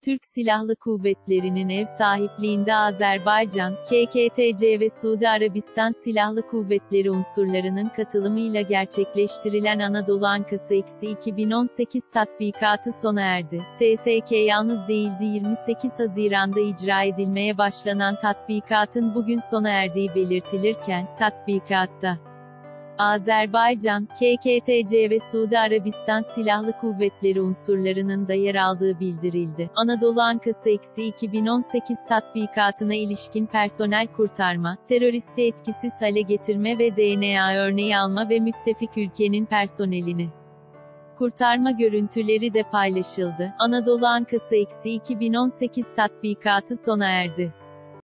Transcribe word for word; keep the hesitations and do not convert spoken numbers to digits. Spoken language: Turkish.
Türk Silahlı Kuvvetleri'nin ev sahipliğinde Azerbaycan, K K T C ve Suudi Arabistan Silahlı Kuvvetleri unsurlarının katılımıyla gerçekleştirilen Anadolu Ankası iki bin on sekiz tatbikatı sona erdi. T S K yalnız değildi. yirmi sekiz Haziran'da icra edilmeye başlanan tatbikatın bugün sona erdiği belirtilirken, tatbikatta Azerbaycan, K K T C ve Suudi Arabistan Silahlı Kuvvetleri unsurlarının da yer aldığı bildirildi. Anadolu Ankası iki bin on sekiz tatbikatına ilişkin personel kurtarma, teröristi etkisiz hale getirme ve D N A örneği alma ve müttefik ülkenin personelini kurtarma görüntüleri de paylaşıldı. Anadolu Ankası iki bin on sekiz tatbikatı sona erdi.